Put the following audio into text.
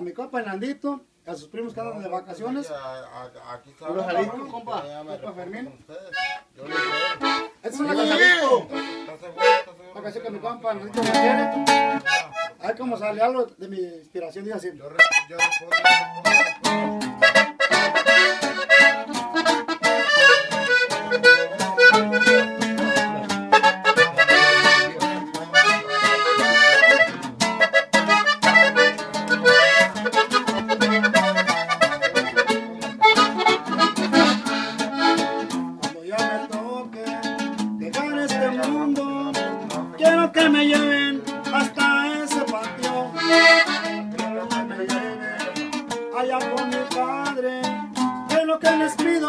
a mi compa Nandito, a sus primos que andan de vacaciones. Aquí está. Los Jalisco, compa. Compa Fermín. Yo le sé. Esta es una canción. Una canción que mi compa Nandito me quiere. A ver cómo sale algo de mi inspiración, dice así. Yo respondo. Cuando ya me toque dejar este mundo, quiero que me lleven hasta ese panteón. Quiero que me lleven allá con mi padre. Que lo que les pido